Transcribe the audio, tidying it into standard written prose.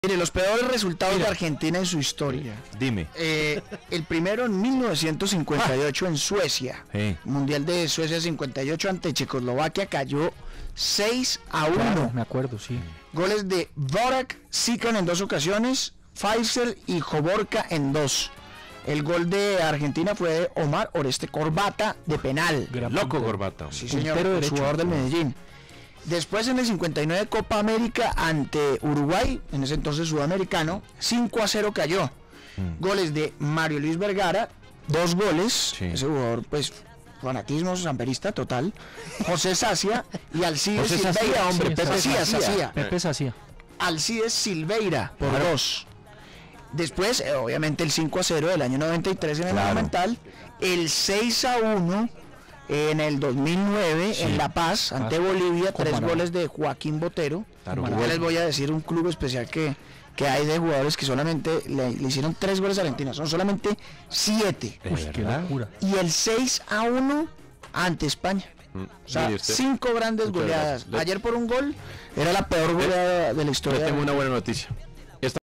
Mire, los peores resultados de Argentina en su historia. Dime. El primero en 1958 en Suecia. Mundial de Suecia 58 ante Checoslovaquia cayó 6-1. Claro, me acuerdo, sí. Goles de Borak, Sikan en 2 ocasiones, Faisal y Joborka en 2. El gol de Argentina fue de Omar Oreste Corbata de penal. Loco Corbata. Sí, señor, el jugador del Medellín. Después en el 59 Copa América ante Uruguay, en ese entonces sudamericano, 5-0 cayó. Goles de Mario Luis Vergara, 2 goles, sí. Ese jugador pues fanatismo samperista total. José Sacia y Alcides Silveira, hombre, sí, Pepe Sacia. Alcides Silveira por 2. Después, obviamente el 5-0 del año 93 en el Monumental, el 6-1 en el 2009 en La Paz ante Bolivia, 3 goles de Joaquín Botero. Yo les voy a decir un club especial que hay de jugadores que solamente le hicieron 3 goles a Argentina, son solamente 7. Uy, qué locura. Y el 6-1 ante España. O sea, 5 grandes goleadas. Ayer por un gol era la peor goleada de la historia. Yo tengo una buena noticia.